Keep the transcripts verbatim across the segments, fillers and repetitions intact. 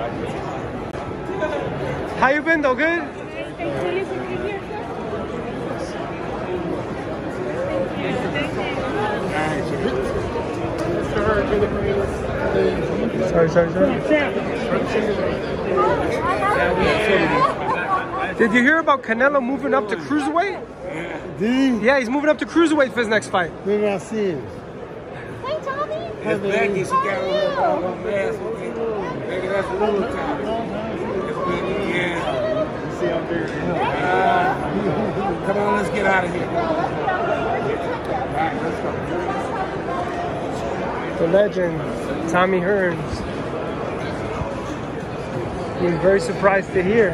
How you been though? Good? Sorry, sorry, sorry. Did you hear about Canelo moving up to cruiserweight? D? Yeah, he's moving up to cruiserweight for his next fight. Maybe I see it. Hey, Tommy. It's Becky. She got her little mask. Maybe that's a little time. Yeah. You see how big it is? Uh, come on, let's get out of here. All right, let's go. The legend, Tommy Hearns. Being very surprised to hear.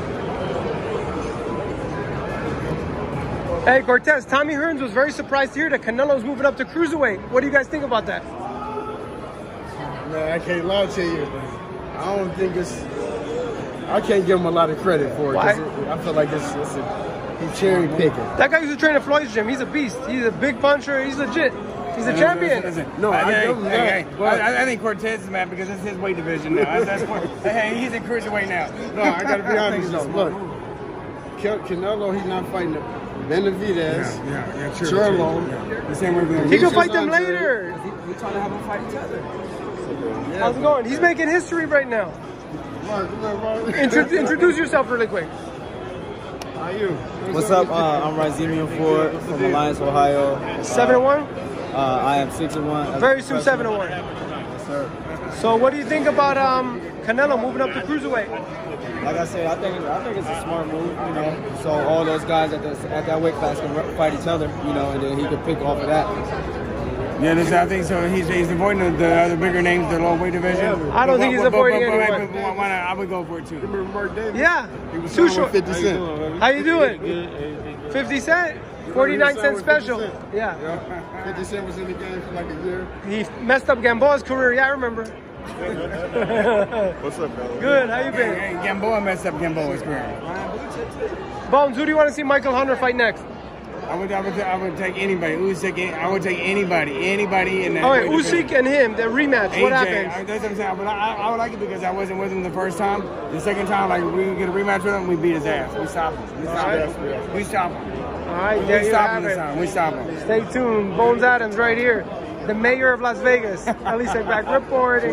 Hey, Cortez, Tommy Hearns was very surprised to hear that Canelo's moving up to cruiserweight. What do you guys think about that? Man, I can't lie to you. I don't think it's... I can't give him a lot of credit for it. Why? It, I feel like it's, it's a, he's cherry picking. That guy used to train at Floyd's gym. He's a beast. He's a big puncher. He's legit. He's a champion. No, I, I give him hey, that. hey, But I, I think Cortez is mad because it's his weight division now. That's, that's what, hey, he's in cruiserweight now. no, I got to be honest though. Look, Can- Canelo, he's not fighting Benavidez, Yeah, yeah, yeah, true. Charlo. true. The same way we're He can Vinicius fight them Andre. later. We're trying to have them fight each other. How's it going? He's making history right now. Mark, look, Mark. Intro- introduce yourself really quick. How you? What's up? Uh, I'm Razimian Ford from Alliance, Ohio. Seven and one. Uh, I am six and one. Very soon, seven and one. Yes, sir. So, what do you think about um, Canelo moving up to cruiserweight? Like I said, I think I think it's a smart move. You know, so all those guys at the, at that weight class can fight each other. You know, and then he can pick off of that. Yeah, this, I think so. He's he's avoiding the, the other bigger names, the low weight division. I don't But- think he's but- but- avoiding but- but- anyone. but- but why not? I would go for it too. Remember Mark Davis? Yeah, He was too signed short. with fifty Cent. How you doing? fifty cent? forty-nine cent special. Cent. Yeah. fifty Cent was in the game for like a year. He messed up Gamboa's career. Yeah, I remember. What's up, man? Good. How you Hey, been? hey, Gamboa messed up Gamboa's career. Bones, who do you want to see Michael Hunter fight next? I would, I would, I would take anybody. Usyk, I would take anybody, anybody in that. All right, weight division. Usyk and him, the rematch. A J, What I, happens? that's what I'm saying. But I, I would like it because I wasn't with him the first time. The second time, like we get a rematch with him, we beat his ass. We stop him. We stop Alright. him. We stop him. All right, there We you stop have him this it. time. We stop him. Stay tuned. Bones Adams right here, the mayor of Las Vegas. Alicia back reporting.